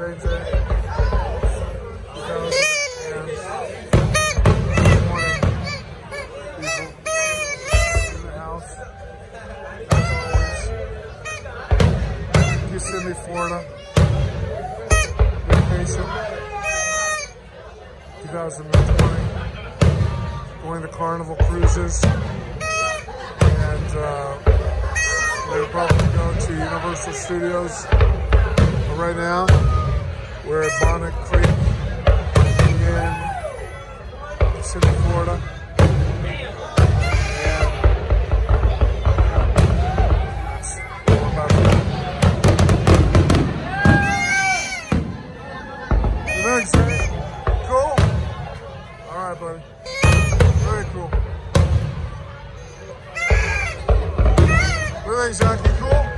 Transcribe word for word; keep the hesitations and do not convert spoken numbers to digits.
J J. two thousand twenty people in the house. As always, Kissimmee, Florida. Vacation. twenty twenty. Going to Carnival Cruises. And uh, we're probably going to Universal Studios. But right now, we're at Bonnetcreek in Kissimmee, Florida. Thanks, man. Cool? Alright, buddy. Very cool. What do you think, Zach? You cool?